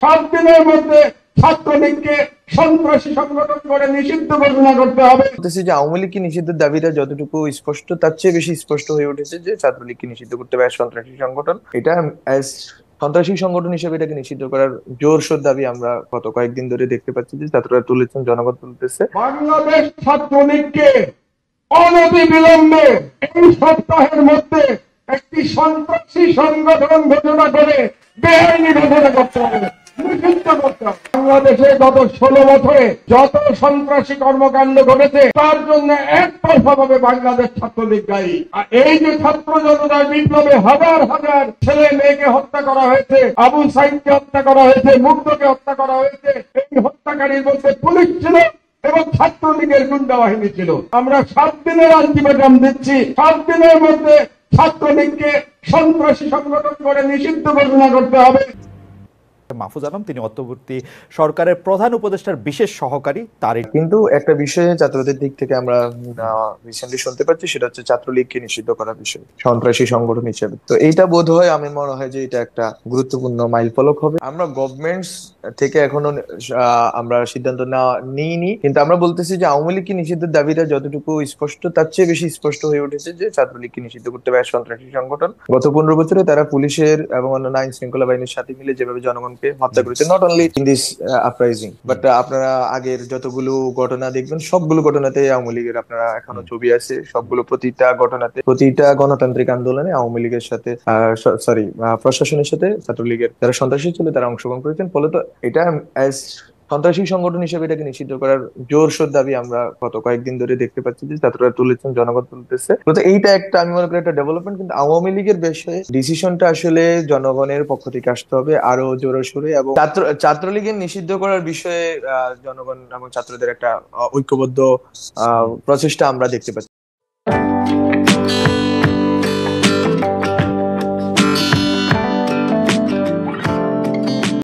7 দিনের মধ্যে ছাত্রলীগকে সন্ত্রাসী সংগঠন করে নিষিদ্ধ ঘোষণা করতে হবে। বলতেছি যে আওয়ামী লীগকে নিষিদ্ধের দাবিটা যতটুকু স্পষ্ট, তার চেয়ে বেশি স্পষ্ট হয়ে উঠেছে যে ছাত্রলীগকে নিষিদ্ধ করতে হবে সন্ত্রাসী সংগঠন। এটা as সন্ত্রাসী সংগঠন হিসেবে এটাকে নিষিদ্ধ করার জোরসোর দাবি আমরা গত কয়েকদিন ধরে দেখতে পাচ্ছি যে ছাত্ররা তুলেছেন, জনগণ তুলতেছে। বাংলাদেশ ছাত্রলীগকে অনতি বিলম্বে এই সপ্তাহের মধ্যে একটি সন্ত্রাসী সংগঠন ঘোষণা করে বেআইনি ঘোষণা করতে হবে, নিষিদ্ধ করতে হবে। বাংলাদেশে গত 16 বছরে যত সন্ত্রাসী কর্মকাণ্ড ঘটেছে তার জন্য একতরফাভাবে বাংলাদেশ ছাত্রলীগ দায়ী। আর এই যে ছাত্র জনতার বিপ্লবে হাজার হাজার ছেলে মেয়েকে হত্যা করা হয়েছে, আবু সাইদকে হত্যা করা হয়েছে, মুগ্ধকে হত্যা করা হয়েছে, এই হত্যাকারীর মধ্যে পুলিশ ছিল এবং ছাত্রলীগের গুন্ডা বাহিনী ছিল। আমরা 7 দিনের আলটিমেটাম দিচ্ছি, 7 দিনের মধ্যে ছাত্রলীগকে সন্ত্রাসী সংগঠন করে নিষিদ্ধ ঘোষণা করতে হবে। মাহফুজ আলম, তিনি অন্তর্বর্তী সরকারের প্রধান উপদেষ্টার বিশেষ সহকারী। তার কিন্তু একটা বিষয়ে ছাত্রদের দিক থেকে আমরা রিসেন্টলি শুনতে পাচ্ছি, সেটা হচ্ছে ছাত্রলীগকে নিষিদ্ধ করার বিষয় সন্ত্রাসী সংগঠন হিসেবে। তো এইটা বোধ হয়, আমি মনে হয় যে এটা একটা গুরুত্বপূর্ণ মাইলফলক হবে। আমরা গভর্নমেন্টস থেকে এখনো আমরা সিদ্ধান্ত নিইনি, কিন্তু আমরা বলতেছি যে আওয়ামী লীগকে নিষিদ্ধের দাবিটা যতটুকু স্পষ্ট, তার চেয়ে বেশি স্পষ্ট হয়ে উঠেছে যে ছাত্রলীগকে নিষিদ্ধ করতে হবে সন্ত্রাসী সংগঠন। গত 15 বছরে তারা পুলিশের এবং অন্যান্য আইন শৃঙ্খলা বাহিনীর সাথে মিলে যেভাবে জনগণকে হত্যা করেছে, not only in this uprising, but আপনারা আগের যতগুলো ঘটনা দেখবেন সবগুলো ঘটনাতে আওয়ামী লীগের আপনারা এখনো ছবি আছে। সবগুলো প্রতিটা ঘটনাতে, প্রতিটা গণতান্ত্রিক আন্দোলনে আওয়ামী লীগের সাথে প্রশাসনের সাথে ছাত্রলীগের যারা সন্ত্রাসী ছিল তারা অংশগ্রহণ করেছেন। ফলে তো এটা অ্যাজ সন্ত্রাসী সংগঠন হিসেবে এটাকে নিষিদ্ধ করার জোরসোর দাবি আমরা গত কয়েকদিন ধরে দেখতে পাচ্ছি যে ছাত্ররা তুলেছেন, জনগণ তুলতেছে। তো এইটা একটা, আমি মনে করি একটা ডেভেলপমেন্ট। কিন্তু আওয়ামী লীগের বিষয়ে ডিসিশনটা আসলে জনগণের পক্ষ থেকে আসতে হবে আরো জোরে সোরে, এবং ছাত্রলীগের নিষিদ্ধ করার বিষয়ে জনগণ এবং ছাত্রদের একটা ঐক্যবদ্ধ প্রচেষ্টা আমরা দেখতে পাচ্ছি।